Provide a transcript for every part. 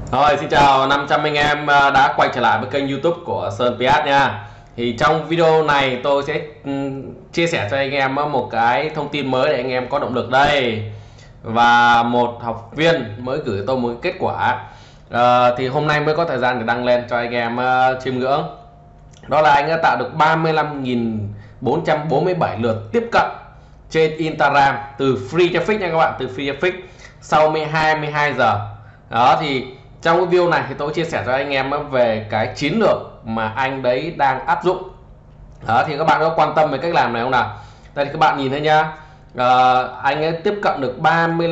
Rồi, xin chào 500 anh em đã quay trở lại với kênh YouTube của Sơn PS nha. Thì trong video này tôi sẽ chia sẻ cho anh em một cái thông tin mới để anh em có động lực đây. Và một học viên mới gửi tôi một kết quả. Thì hôm nay mới có thời gian để đăng lên cho anh em chiêm ngưỡng. Đó là anh đã tạo được 35.447 lượt tiếp cận trên Instagram từ free traffic nha các bạn, từ free traffic sau 22 giờ. Đó thì trong cái video này thì tôi chia sẻ cho anh em về cái chiến lược mà anh đấy đang áp dụng. Đó thì các bạn có quan tâm về cách làm này không nào? Đây thì các bạn nhìn thấy nhá. Anh ấy tiếp cận được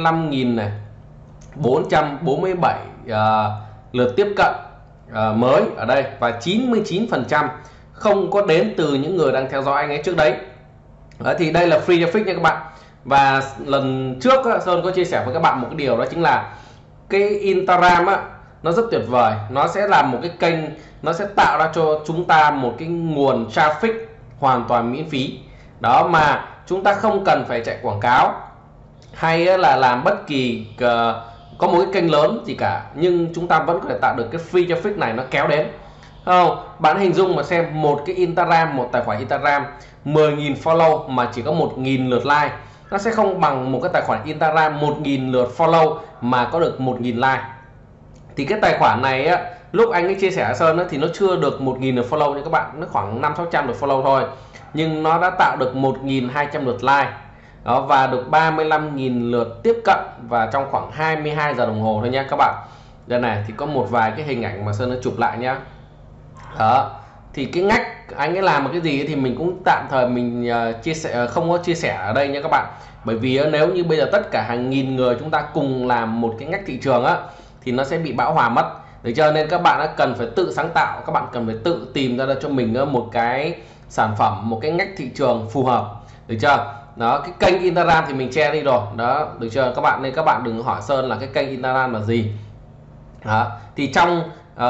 35.447 lượt tiếp cận mới ở đây, và 99% không có đến từ những người đang theo dõi anh ấy trước đấy. Đó thì đây là free traffic nha các bạn. Và lần trước Sơn có chia sẻ với các bạn một cái điều, đó chính là cái Instagram nó rất tuyệt vời, nó sẽ là một cái kênh, nó sẽ tạo ra cho chúng ta một cái nguồn traffic hoàn toàn miễn phí. Đó, mà chúng ta không cần phải chạy quảng cáo hay là làm bất kỳ có một cái kênh lớn gì cả, nhưng chúng ta vẫn có thể tạo được cái free traffic này nó kéo đến. Không, bạn hình dung mà xem một cái Instagram, một tài khoản Instagram 10.000 follow mà chỉ có 1.000 lượt like, nó sẽ không bằng một cái tài khoản Instagram 1.000 lượt follow mà có được 1.000 like. Thì cái tài khoản này á, lúc anh ấy chia sẻ Sơn á, thì nó chưa được 1.000 lượt follow nha các bạn, nó khoảng 500-600 lượt follow thôi, nhưng nó đã tạo được 1.200 lượt like. Đó, và được 35.000 lượt tiếp cận và trong khoảng 22 giờ đồng hồ thôi nha các bạn. Đây này thì có một vài cái hình ảnh mà Sơn đã chụp lại nhá. Đó thì cái ngách anh ấy làm một cái gì thì mình cũng tạm thời mình chia sẻ, không có chia sẻ ở đây nha các bạn. Bởi vì nếu như bây giờ tất cả hàng nghìn người chúng ta cùng làm một cái ngách thị trường á, thì nó sẽ bị bão hòa mất. Để cho nên các bạn cần phải tự sáng tạo, các bạn cần phải tự tìm ra cho mình một cái sản phẩm, một cái ngách thị trường phù hợp, được chưa? Đó, cái kênh Instagram thì mình che đi rồi, đó, được chưa các bạn? Nên các bạn đừng hỏi Sơn là cái kênh Instagram là gì. Đó, thì trong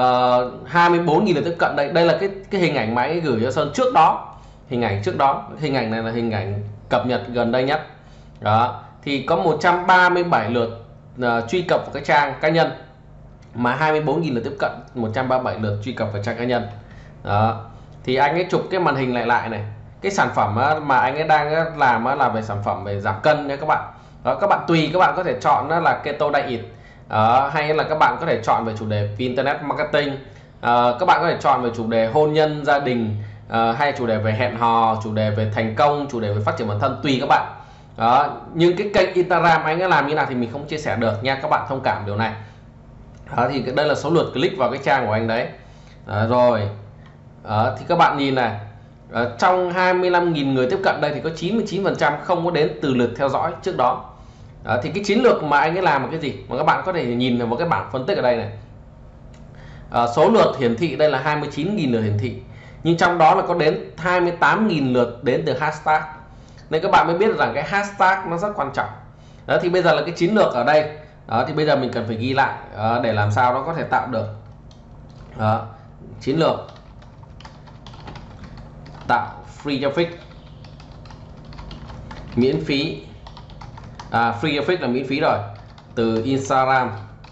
24.000 lượt tiếp cận đây, đây là cái hình ảnh mà anh ấy gửi cho Sơn trước đó, hình ảnh trước đó, hình ảnh này là hình ảnh cập nhật gần đây nhất. Đó thì có 137 lượt truy cập vào cái trang cá nhân, mà 24.000 lượt tiếp cận, 137 lượt truy cập vào trang cá nhân. Đó thì anh ấy chụp cái màn hình lại này, cái sản phẩm mà anh ấy đang làm là về sản phẩm về giảm cân nha các bạn. Đó, các bạn tùy, các bạn có thể chọn là keto diet, hay là các bạn có thể chọn về chủ đề internet marketing, các bạn có thể chọn về chủ đề hôn nhân gia đình, hay chủ đề về hẹn hò, chủ đề về thành công, chủ đề về phát triển bản thân, tùy các bạn. Đó, nhưng cái kênh Instagram anh ấy làm như nào thì mình không chia sẻ được nha, các bạn thông cảm điều này. Đó, thì đây là số lượt click vào cái trang của anh đấy. Rồi thì các bạn nhìn này, trong 25.000 người tiếp cận đây thì có 99% không có đến từ lượt theo dõi trước đó. Thì cái chiến lược mà anh ấy làm là cái gì mà các bạn có thể nhìn vào một cái bảng phân tích ở đây này. Số lượt hiển thị đây là 29.000 lượt hiển thị, nhưng trong đó là có đến 28.000 lượt đến từ hashtag. Nên các bạn mới biết rằng cái hashtag nó rất quan trọng. Đó thì bây giờ là cái chiến lược ở đây. Đó thì bây giờ mình cần phải ghi lại để làm sao nó có thể tạo được chiến lược tạo free traffic miễn phí. Free traffic là miễn phí rồi, từ Instagram.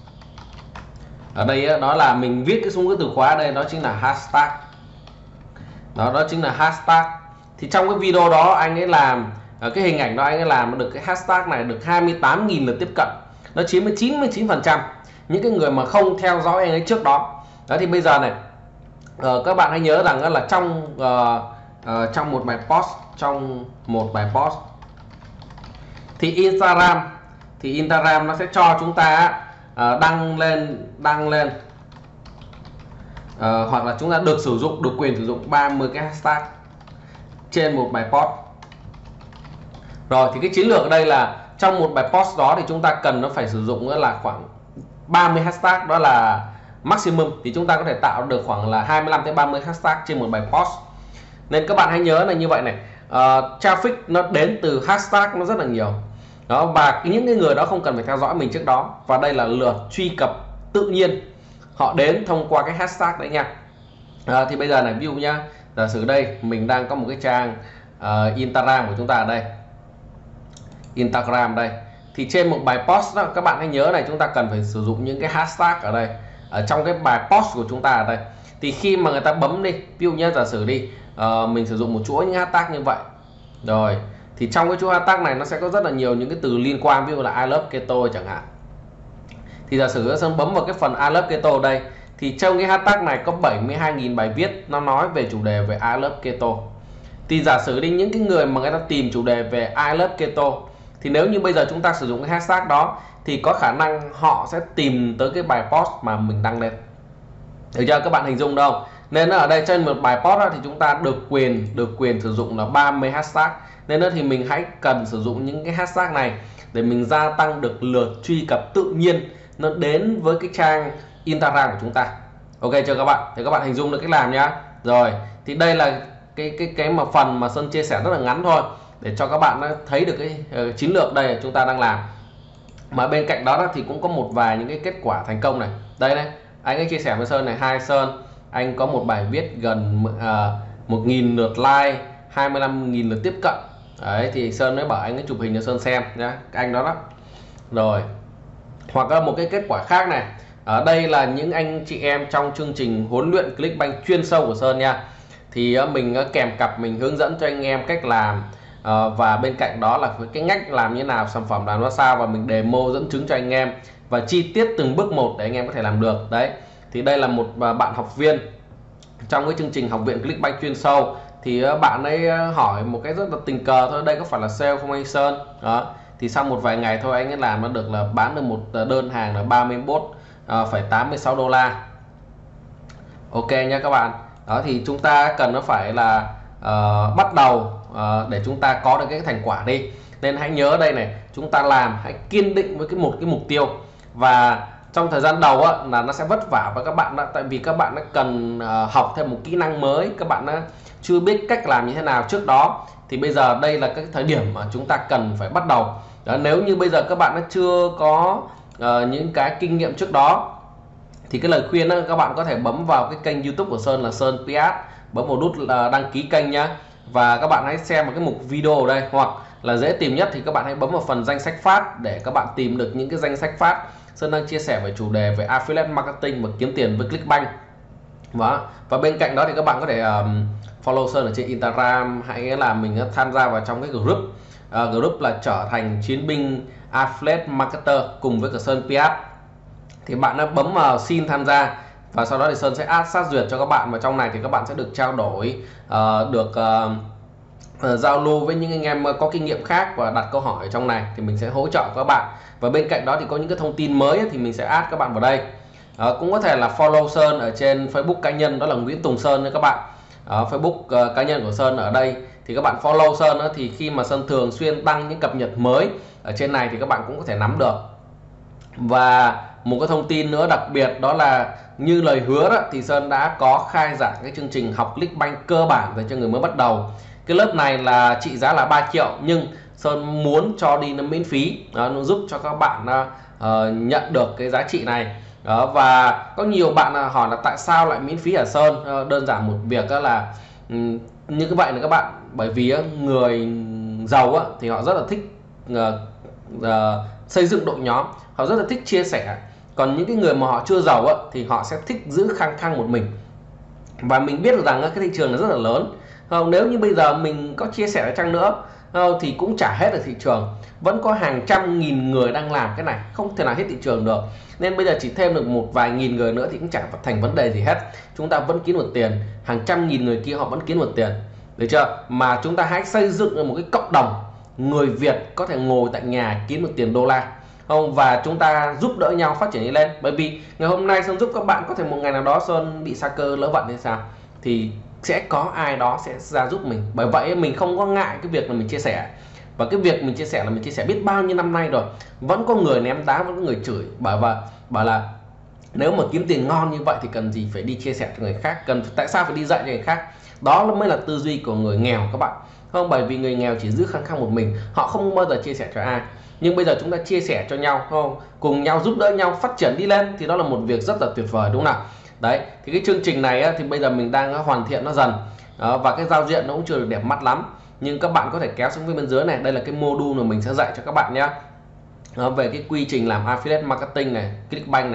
Ở đây đó là mình viết cái xuống cái từ khóa ở đây, đó chính là hashtag. Đó chính là hashtag. Thì trong cái video đó anh ấy làm cái hình ảnh đó, anh ấy làm được cái hashtag này được 28.000 lượt tiếp cận, nó chiếm 99% những cái người mà không theo dõi anh ấy trước đó. Đó thì bây giờ này, các bạn hãy nhớ rằng là trong một bài post thì Instagram nó sẽ cho chúng ta đăng lên hoặc là chúng ta được quyền sử dụng 30 cái hashtag trên một bài post. Rồi thì cái chiến lược ở đây là trong một bài post đó thì chúng ta cần nó phải sử dụng là khoảng 30 hashtag, đó là maximum. Thì chúng ta có thể tạo được khoảng là 25 tới 30 hashtag trên một bài post. Nên các bạn hãy nhớ là như vậy này, traffic nó đến từ hashtag nó rất là nhiều. Đó, và những cái người đó không cần phải theo dõi mình trước đó, và đây là lượt truy cập tự nhiên, họ đến thông qua cái hashtag đấy nha. Thì bây giờ này, ví dụ nhá, giả sử đây mình đang có một cái trang Instagram của chúng ta ở đây, Instagram đây, thì trên một bài post đó, các bạn hãy nhớ này, chúng ta cần phải sử dụng những cái hashtag ở đây. ở trong cái bài post của chúng ta ở đây. Thì khi mà người ta bấm đi, ví dụ như giả sử đi mình sử dụng một chuỗi những hashtag như vậy rồi, thì trong cái chuỗi hashtag này nó sẽ có rất là nhiều những cái từ liên quan, ví dụ là I love keto chẳng hạn. Thì giả sử Sơn bấm vào cái phần I love keto đây, thì trong cái hashtag này có 72.000 bài viết nó nói về chủ đề về I love keto. Thì giả sử đi, những cái người mà người ta tìm chủ đề về I love keto, thì nếu như bây giờ chúng ta sử dụng cái hashtag đó thì có khả năng họ sẽ tìm tới cái bài post mà mình đăng lên. Được chưa các bạn hình dung đâu? Nên ở đây trên một bài post đó, thì chúng ta được quyền sử dụng là 30 hashtag. Nên đó thì mình hãy cần sử dụng những cái hashtag này để mình gia tăng được lượt truy cập tự nhiên nó đến với cái trang Instagram của chúng ta. Ok chưa các bạn? Thì các bạn hình dung được cách làm nhá. Rồi, thì đây là cái mà phần mà Sơn chia sẻ rất là ngắn thôi để cho các bạn thấy được cái chiến lược đây chúng ta đang làm. Mà bên cạnh đó thì cũng có một vài những cái kết quả thành công này. Đây này, anh ấy chia sẻ với Sơn này, hai Sơn, anh có một bài viết gần 1.000 lượt like, 25.000 lượt tiếp cận. Đấy thì Sơn mới bảo anh ấy chụp hình cho Sơn xem nhá, anh đó đó. Rồi, hoặc là một cái kết quả khác này, ở đây là những anh chị em trong chương trình huấn luyện Clickbank chuyên sâu của Sơn nha. Thì mình kèm cặp mình hướng dẫn cho anh em cách làm, và bên cạnh đó là cái cách làm như nào, sản phẩm làm nó sao, và mình demo dẫn chứng cho anh em và chi tiết từng bước một để anh em có thể làm được. Đấy thì đây là một bạn học viên trong cái chương trình học viện Clickbank chuyên sâu. Thì bạn ấy hỏi một cái rất là tình cờ thôi, đây có phải là sale không anh Sơn? Đó, thì sau một vài ngày thôi anh ấy làm nó được là bán được một đơn hàng là 31,86 đô la. Ok nha các bạn. Đó thì chúng ta cần nó phải là bắt đầu để chúng ta có được cái thành quả đi. Nên hãy nhớ đây này, chúng ta làm hãy kiên định với một cái mục tiêu. Và trong thời gian đầu là nó sẽ vất vả với các bạn đó, tại vì các bạn cần học thêm một kỹ năng mới, các bạn chưa biết cách làm như thế nào trước đó. Thì bây giờ đây là cái thời điểm mà chúng ta cần phải bắt đầu. Đó, nếu như bây giờ các bạn chưa có những cái kinh nghiệm trước đó thì cái lời khuyên các bạn có thể bấm vào cái kênh YouTube của Sơn là Sơn PS, bấm vào nút đăng ký kênh nhá. Và các bạn hãy xem một cái mục video ở đây, hoặc là dễ tìm nhất thì các bạn hãy bấm vào phần danh sách phát để các bạn tìm được những cái danh sách phát. Sơn đang chia sẻ về chủ đề về affiliate marketing và kiếm tiền với Clickbank. Và bên cạnh đó thì các bạn có thể follow Sơn ở trên Instagram, hãy là mình tham gia vào trong cái group. Group là trở thành chiến binh affiliate marketer cùng với cả Sơn PS. Thì bạn đã bấm vào xin tham gia và sau đó thì Sơn sẽ add sát duyệt cho các bạn. Và trong này thì các bạn sẽ được trao đổi, giao lưu với những anh em có kinh nghiệm khác và đặt câu hỏi ở trong này thì mình sẽ hỗ trợ các bạn. Và bên cạnh đó thì có những cái thông tin mới thì mình sẽ add các bạn vào đây. Cũng có thể là follow Sơn ở trên Facebook cá nhân, đó là Nguyễn Tùng Sơn nha các bạn. Facebook cá nhân của Sơn ở đây thì các bạn follow Sơn thì khi mà Sơn thường xuyên đăng những cập nhật mới ở trên này thì các bạn cũng có thể nắm được. Và một cái thông tin nữa đặc biệt đó là như lời hứa đó, thì Sơn đã có khai giảng cái chương trình học Clickbank cơ bản dành cho người mới bắt đầu. Cái lớp này là trị giá là 3 triệu nhưng Sơn muốn cho đi nó miễn phí, nó giúp cho các bạn nhận được cái giá trị này. Và có nhiều bạn hỏi là tại sao lại miễn phí hả Sơn? Đơn giản một việc là như vậy là các bạn, bởi vì người giàu thì họ rất là thích xây dựng đội nhóm, họ rất là thích chia sẻ. Còn những cái người mà họ chưa giàu thì họ sẽ thích giữ khăng khăng một mình. Và mình biết được rằng cái thị trường là rất là lớn. Nếu như bây giờ mình có chia sẻ chăng nữa thì cũng chả hết được thị trường. Vẫn có hàng trăm nghìn người đang làm cái này, không thể nào hết thị trường được. Nên bây giờ chỉ thêm được một vài nghìn người nữa thì cũng chẳng thành vấn đề gì hết. Chúng ta vẫn kiếm được tiền, hàng trăm nghìn người kia họ vẫn kiếm được tiền. Được chưa? Mà chúng ta hãy xây dựng được một cái cộng đồng người Việt có thể ngồi tại nhà kiếm được tiền đô la. Và chúng ta giúp đỡ nhau phát triển đi lên. Bởi vì ngày hôm nay Sơn giúp các bạn, có thể một ngày nào đó Sơn bị sa cơ lỡ vận hay sao thì sẽ có ai đó sẽ ra giúp mình. Bởi vậy mình không có ngại cái việc là mình chia sẻ. Và cái việc mình chia sẻ là mình chia sẻ biết bao nhiêu năm nay rồi, vẫn có người ném đá, vẫn có người chửi, bảo là nếu mà kiếm tiền ngon như vậy thì cần gì phải đi chia sẻ cho người khác, tại sao phải đi dạy cho người khác. Đó mới là tư duy của người nghèo các bạn. Không, bởi vì người nghèo chỉ giữ khăng khăng một mình, họ không bao giờ chia sẻ cho ai. Nhưng bây giờ chúng ta chia sẻ cho nhau, không, cùng nhau giúp đỡ nhau phát triển đi lên thì đó là một việc rất là tuyệt vời, đúng không nào? Đấy, thì cái chương trình này thì bây giờ mình đang hoàn thiện nó dần. Và cái giao diện nó cũng chưa được đẹp mắt lắm, nhưng các bạn có thể kéo xuống bên dưới này, đây là cái module mà mình sẽ dạy cho các bạn nhé. Về cái quy trình làm affiliate marketing này, Clickbank này,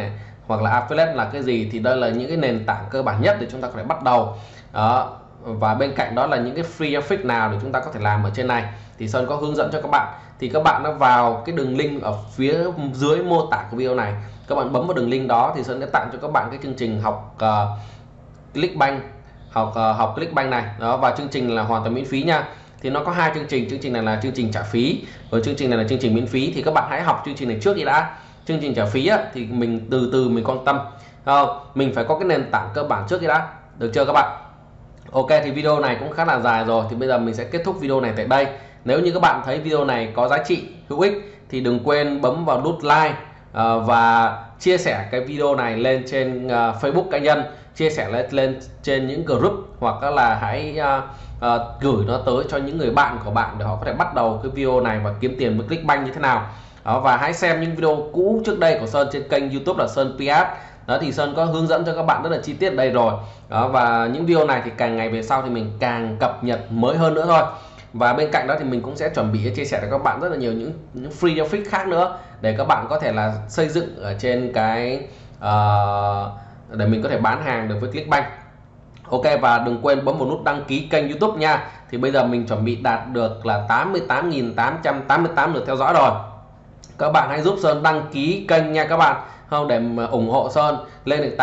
hoặc là affiliate là cái gì, thì đây là những cái nền tảng cơ bản nhất để chúng ta có thể bắt đầu đó. Và bên cạnh đó là những cái free affiliate nào để chúng ta có thể làm ở trên này thì Sơn có hướng dẫn cho các bạn. Thì các bạn nó vào cái đường link ở phía dưới mô tả của video này, các bạn bấm vào đường link đó thì Sơn sẽ tặng cho các bạn cái chương trình học Clickbank, học Clickbank này đó, và chương trình là hoàn toàn miễn phí nha. Thì nó có hai chương trình này là chương trình trả phí, và chương trình này là chương trình miễn phí. Thì các bạn hãy học chương trình này trước đi đã. Chương trình trả phí á, thì mình từ từ mình quan tâm, mình phải có cái nền tảng cơ bản trước đi đã, được chưa các bạn? Ok, thì video này cũng khá là dài rồi, thì bây giờ mình sẽ kết thúc video này tại đây. Nếu như các bạn thấy video này có giá trị, hữu ích thì đừng quên bấm vào nút like và chia sẻ cái video này lên trên Facebook cá nhân, chia sẻ lên trên những group, hoặc là hãy gửi nó tới cho những người bạn của bạn để họ có thể bắt đầu cái video này và kiếm tiền với Clickbank như thế nào đó. Và hãy xem những video cũ trước đây của Sơn trên kênh YouTube là Sơn PS đó, thì Sơn có hướng dẫn cho các bạn rất là chi tiết ở đây rồi đó. Và những video này thì càng ngày về sau thì mình càng cập nhật mới hơn nữa thôi. Và bên cạnh đó thì mình cũng sẽ chuẩn bị chia sẻ cho các bạn rất là nhiều những free affiliate khác nữa, để các bạn có thể là xây dựng ở trên cái để mình có thể bán hàng được với Clickbank. Ok, và đừng quên bấm vào nút đăng ký kênh YouTube nha. Thì bây giờ mình chuẩn bị đạt được là 88.888 lượt theo dõi rồi. Các bạn hãy giúp Sơn đăng ký kênh nha các bạn, không, để mà ủng hộ Sơn lên được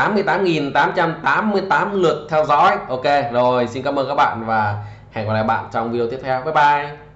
88.888 lượt theo dõi. Ok rồi, xin cảm ơn các bạn và hẹn gặp lại bạn trong video tiếp theo. Bye bye.